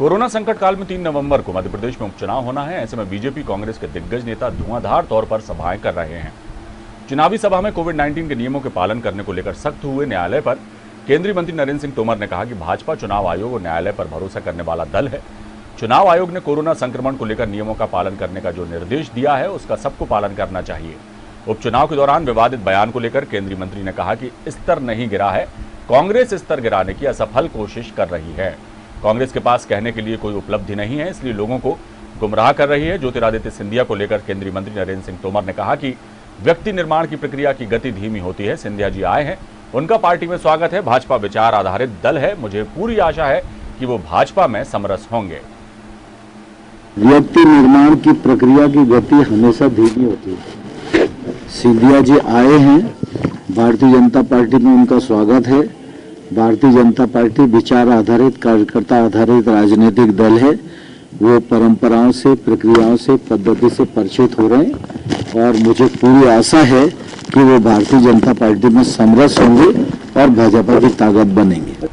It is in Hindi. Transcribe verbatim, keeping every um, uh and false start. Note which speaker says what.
Speaker 1: कोरोना संकट काल में तीन नवंबर को मध्य प्रदेश में उपचुनाव होना है। ऐसे में बीजेपी कांग्रेस के दिग्गज नेता धुआंधार तौर पर सभाएं कर रहे हैं। चुनावी सभा में कोविड उन्नीस के नियमों के पालन करने को लेकर सख्त हुए न्यायालय पर केंद्रीय मंत्री नरेंद्र सिंह तोमर ने कहा कि भाजपा चुनाव आयोग और न्यायालय पर भरोसा करने वाला दल है। चुनाव आयोग ने कोरोना संक्रमण को लेकर नियमों का पालन करने का जो निर्देश दिया है उसका सबको पालन करना चाहिए। उपचुनाव के दौरान विवादित बयान को लेकर केंद्रीय मंत्री ने कहा कि स्तर नहीं गिरा है, कांग्रेस स्तर गिराने की असफल कोशिश कर रही है। कांग्रेस के पास कहने के लिए कोई उपलब्धि नहीं है, इसलिए लोगों को गुमराह कर रही है। ज्योतिरादित्य सिंधिया को लेकर केंद्रीय मंत्री नरेंद्र सिंह तोमर ने कहा कि व्यक्ति निर्माण की प्रक्रिया की गति धीमी होती है। सिंधिया जी आए हैं, उनका पार्टी में स्वागत है। भाजपा विचार आधारित दल है, मुझे पूरी आशा है कि वो भाजपा में समरस होंगे।
Speaker 2: व्यक्ति निर्माण की प्रक्रिया की गति हमेशा धीमी होती है। सिंधिया जी आए हैं, भारतीय जनता पार्टी में उनका स्वागत है। भारतीय जनता पार्टी विचार आधारित, कार्यकर्ता आधारित राजनीतिक दल है। वो परंपराओं से, प्रक्रियाओं से, पद्धति से परिचित हो रहे हैं और मुझे पूरी आशा है कि वो भारतीय जनता पार्टी में समरस होंगे और भाजपा की ताकत बनेंगे।